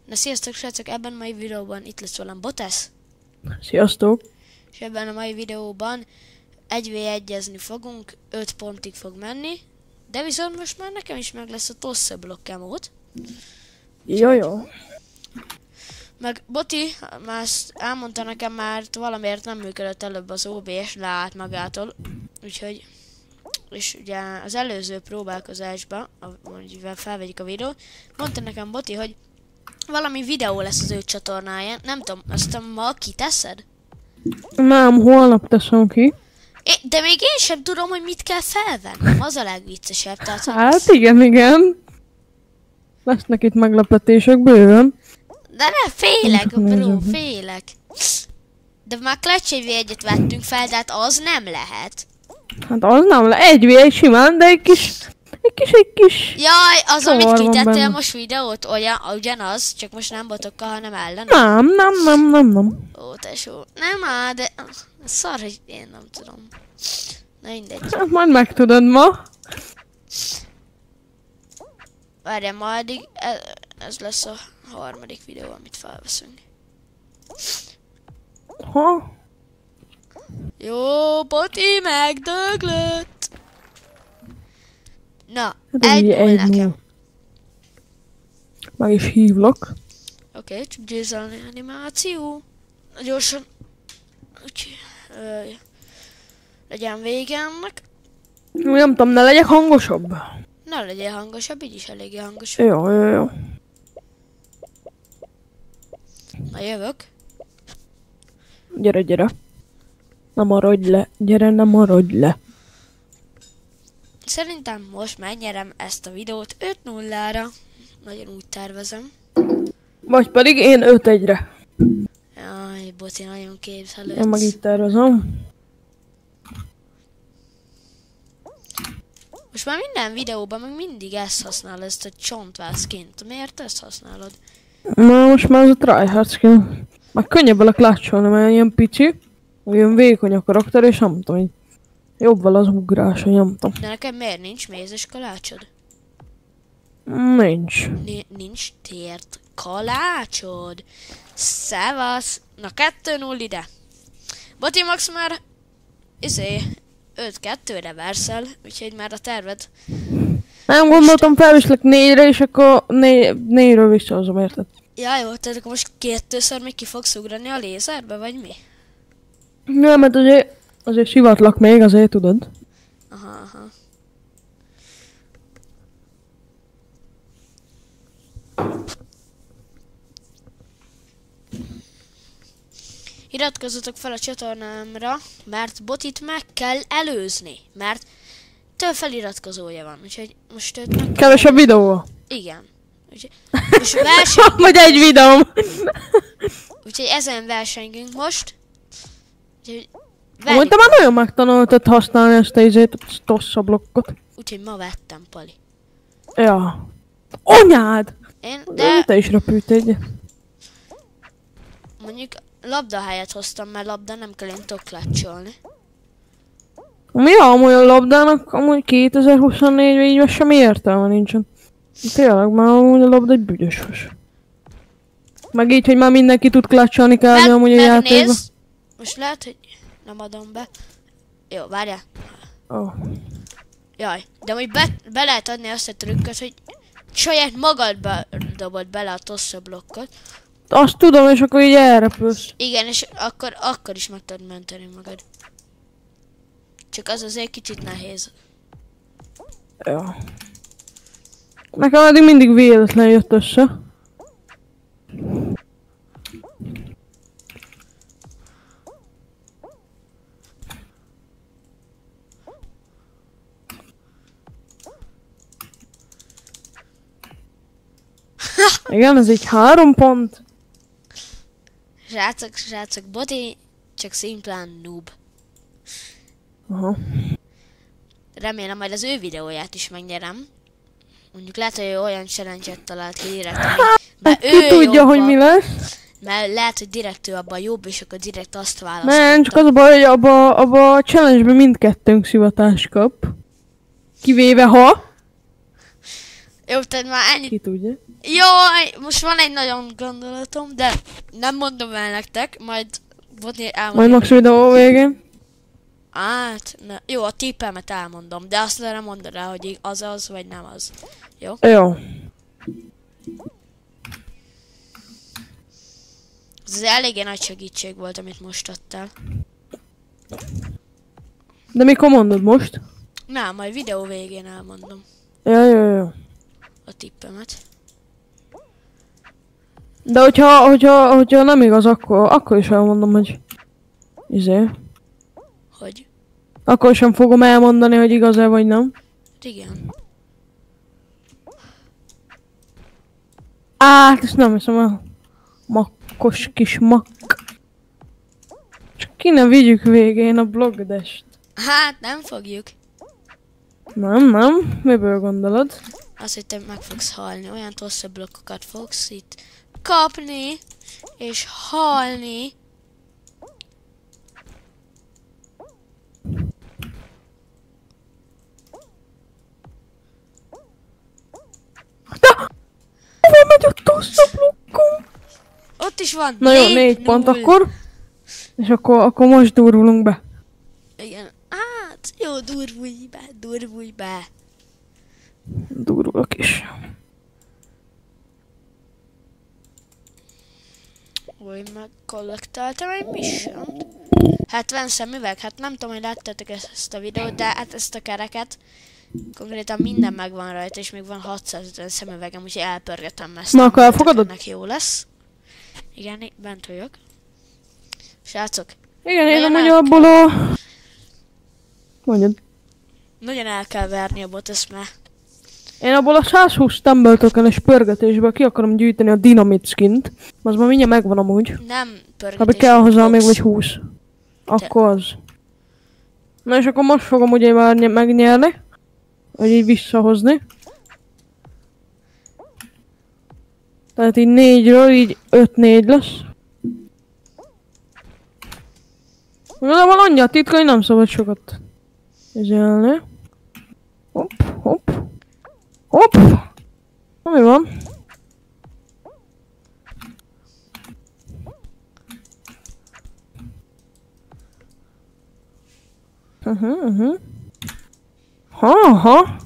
Na sziasztok srácok, ebben a mai videóban itt lesz velem Botesz. Sziasztok! És ebben a mai videóban 1v1-ezni fogunk, 5 pontig fog menni. De viszont most már nekem is meg lesz a Tossa blokkemód. Jó. Meg Boti már ezt elmondta nekem, mert valamiért nem működött előbb az OBS, leállt magától. Úgyhogy... És ugye az előző próbálkozásban, mivel felvegyük a videót, mondta nekem Boti, hogy valami videó lesz az ő csatornáján. Nem tudom, azt ma kiteszed? Nem, holnap teszem ki. De még én sem tudom, hogy mit kell felvennem. Az a legviccesebb. Tehát, Hát igen. Lesznek itt meglepetések bőven. De ne, félek, bro, félek. De már Clutch 1v1-et vettünk fel, de hát az nem lehet. Hát az nem le, 1v1 simán, de egy kis... Jaj, az, amit Zavar van kitettél benne. most videót, ugyanaz, csak most nem botokkal, hanem ellen. Nem. Ó, tesó. Nem áll, de... Szar, hogy én nem tudom. Na mindegy. Hát majd megtudod ma. Várjál, ma addig ez lesz a harmadik videó, amit felveszünk. Ha? Jó, Boti megdöglött. Na, Hát egy ugye null egy nekem. null. Meg is hívlak. Oké, csak győzelmi animáció. Gyorsan. Úgyhogy... legyen vége ennek. Nem tudom, ne legyek hangosabb. Ne legyen hangosabb, így is eléggé hangos. Jó. Na jövök. Gyere. Ne maradj le. Gyere, ne maradj le. Szerintem most megnyerem ezt a videót 5-0-ra. Nagyon úgy tervezem. Vagy pedig én 5-1-re. Jaj, Boti nagyon képzelődsz. Én meg itt tervezem. Most már minden videóban meg mindig ezt használod, ezt a csontvászként. Miért ezt használod? Na most már ez a tryhard skin. Már könnyebb vele klácsolni, mert ilyen pici. Olyan vékony a karakter, és nem tudom, így jobb vele az ugrás, hogy nem tudom. De nekem miért nincs mézes kalácsod? Nincs. Nincs tért kalácsod. Szevasz. Na 2-0 ide. Boti Max már 5-2-re verszel, úgyhogy már a terved. Nem gondoltam, felvislek 4-re, és akkor 4-ről visszahozom, érted? Ja jó, tehát akkor most 2-ször még ki fogsz ugrani a lézerbe, vagy mi? Nem, mert azért sivatlak még, azért tudod. Aha. Iratkozzatok fel a csatornámra, mert Botit meg kell előzni, mert több feliratkozója van, úgyhogy most őt meg kell... Kevesebb videó. Igen. Úgyhogy most Vagy egy videóm. Úgyhogy ezen versengünk most. Úgyhogy Amúgy te már nagyon megtanultad használni ezt a Tossa blokkot. Úgyhogy ma vettem, Pali. Ja. Anyád! De Te is repült egy. mondjuk labda helyet hoztam, mert labda nem kell én tudok klatcsolni. Mi amúgy a labdának amúgy 2024-ben így sem értelme nincsen. Tényleg már amúgy a labda egy büdös hús. Meg így, hogy már mindenki tud klatcsolni kell amúgy a játékban. Megnézd! Most lehet, hogy nem adom be. Jó, várjál. Oh. Jaj, de amúgy be lehet adni azt a trükköt, hogy saját magadba dobod bele a Tossa blokkot. Azt tudom, és akkor így elrepülsz. Igen, és akkor is meg tudod menteni magad. Csak az azért kicsit nehéz. Ja. Nekem eddig mindig véletlen jött össze. Igen, ez így 3 pont. Srácok, Boti csak szimplán noob. Aha. Remélem majd az ő videóját is megnyerem. Mondjuk lehet, hogy ő olyan challenge-et talált ki direkt, Hát ki tudja, hogy mi lesz. Mert lehet, hogy direkt ő abban jobb, és akkor direkt azt választotta. Nem, csak az a baj, hogy abba a challenge-ben mindkettőnk szivatást kap. Kivéve ha... Jó, tehát már ennyit Ki tudja. Jaj, most van egy nagyon gondolatom, de nem mondom el nektek, majd Boti elmondja. Majd max videó végén. Hát, jó, a tippemet elmondom, de azt nem mondod el, hogy az, vagy nem az. Jó? Jó. Ez eléggé nagy segítség volt, amit most adtál. De mikor mondod most? Nem, majd videó végén elmondom Ja. a tippemet. De hogyha nem igaz, akkor is elmondom, hogy... Hogy? Akkor sem fogom elmondani, hogy igaz-e vagy nem. Igen. Ezt nem hiszem el. Makkos kis mak. Csak ki nem vigyük végén a blogdest. Hát, nem fogjuk. Nem. Miből gondolod? Azt, hogy te meg fogsz halni. Olyan hosszabb blokkokat fogsz itt kapni, és halni. Hova megy ott hosszabb blokkom? Ott is van. Na jó, 4 pont 0. akkor. És akkor most durvulunk be. Igen. Hát, jó, durvulj be. Durvulok is. Úgy megkollektáltam egy mission-t. 70 szemüveg, hát nem tudom, hogy láttátok ezt a videót, de hát ezt a kereket konkrétan minden megvan rajta, és még van 650 szemüvegem, úgyhogy elpörgetem ezt. Na, akkor elfogadod? Ennek jó lesz. Igen, bent vagyok. Srácok, Igen, én Nagyon amúgy el abból a... Mondjad. nagyon el kell verni a botot, mert Én abból a 120 Stumble Token-es pörgetésből ki akarom gyűjteni a Dynamite skint. Az már mindjárt megvan amúgy. nem pörgetés. Ha kell hozzá még box. vagy 20. Akkor az. Na és akkor most fogom ugye már megnyerni. Vagy így visszahozni. Tehát így 4-ről így 5-4 lesz. Igazából annyi a titka, hogy nem szabad sokat izélni. Hopp. Na, mi van? Ha.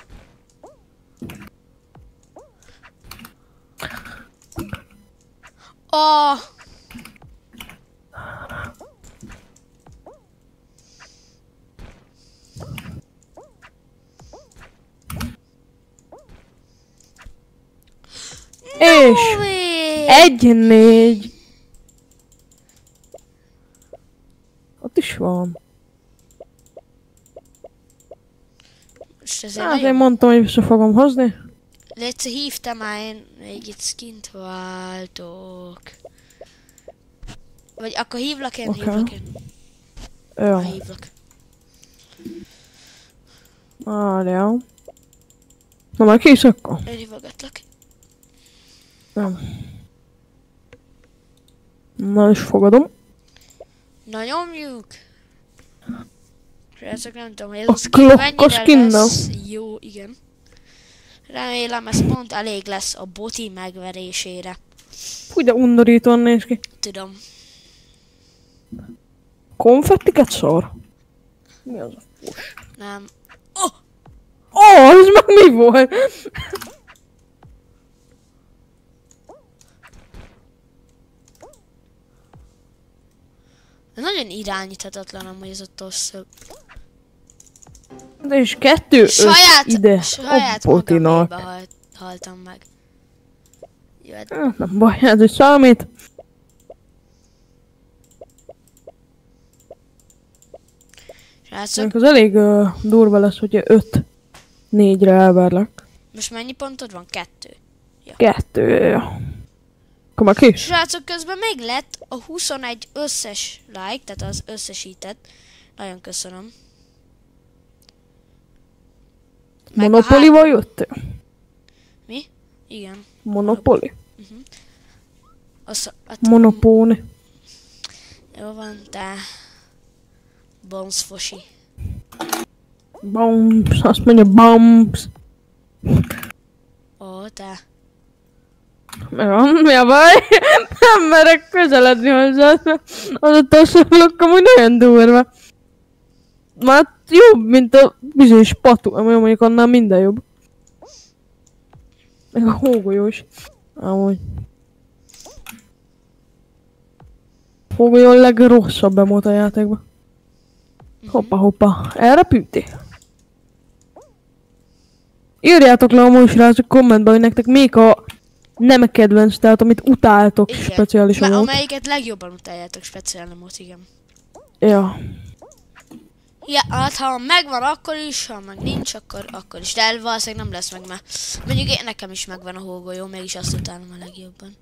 Oh! És Way! 1-4. Ott is van. Most ezért Hát én nagyon... mondtam, hogy vissza fogom hozni. Léci, hívtam már, én még itt skint váltok. Vagy akkor hívlak én, Oké. hívlak én. Jó. Hívlak. Várjál. Na már kész akkor? Én hívogatlak. Nem. Na is fogadom. Na nyomjuk! Srácok, nem tudom, hogy ez A a skin klokkos mennyire skinnel. lesz. Jó, igen. Remélem ez pont elég lesz a boti megverésére. Fú, de undorítóan néz ki. Tudom. Konfettiket szar? Mi az a fos? Nem. Ez meg mi volt? Nagyon irányíthatatlan amúgy ez a tosszög. De és 2 ide. Saját Botinak. magaméba haltam meg. Jó, hát Hát nem baj, ez is számít. srácok, Az elég durva lesz, hogyha 5-4-re elverlek. most mennyi pontod van? 2. 2. Akkor már kész. Srácok, közben még lett a 21 összes like, tehát az összesített. Nagyon köszönöm. Meg a Monopolival jöttél? Mi? Igen. Monopoli? Hát, Monopóni. jó van, te. Bonzfosi. Bumps, azt mondja bumps. Ó, te. Mi a baj? Nem merek közeledni hozzád, mert az a tassablok amúgy nagyon durva. Már jobb, mint a bizonyos patu, ami mondjuk annál minden jobb. Meg a hógolyós. Amúgy. Hógolyó a legrosszabb emót a játékban. Hoppa, hoppa. Elrepülti? Írjátok le amúgy srácok kommentben, hogy nektek még a nem kedvenc, tehát amit utáltok Igen. speciális emót. Amelyiket legjobban utáljátok speciál emót, igen. Ja. Ja, hát ha megvan akkor is, ha meg nincs, akkor is. De valószínűleg nem lesz meg, mert mondjuk nekem is megvan a hógolyó, mégis azt utálom a legjobban.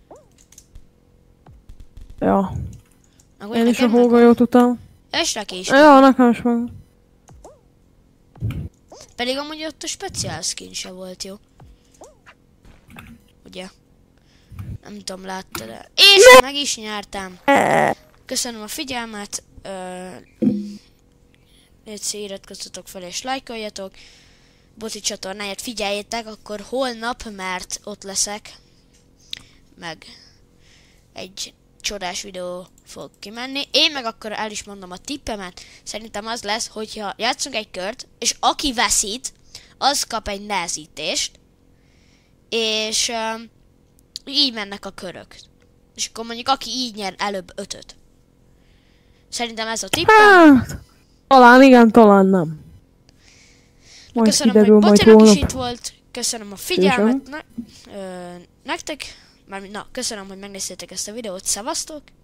Ja. Meg Én is a nekem hógolyót utálom. és neki is. Ja, nekem is meg. Pedig amúgy ott a speciál skin se volt jó. Ugye? Nem tudom, láttad -e. És meg is nyertem. Köszönöm a figyelmet. Légy iratkozzatok fel és lájkoljatok. Boti csatornáját figyeljétek, akkor holnap, mert ott leszek. Meg egy csodás videó fog kimenni. Én meg akkor el is mondom a tippemet. Szerintem az lesz, hogyha játszunk egy kört, és aki veszít, az kap egy nehezítést. És így mennek a körök. És akkor mondjuk aki így nyer előbb 5-öt. Szerintem ez a tippem. Hát, talán igen, talán nem. Majd Köszönöm, kiderül, hogy majd Botinak is holnap. itt volt. Köszönöm a figyelmet nektek. Köszönöm, hogy megnéztétek ezt a videót. Szevasztok!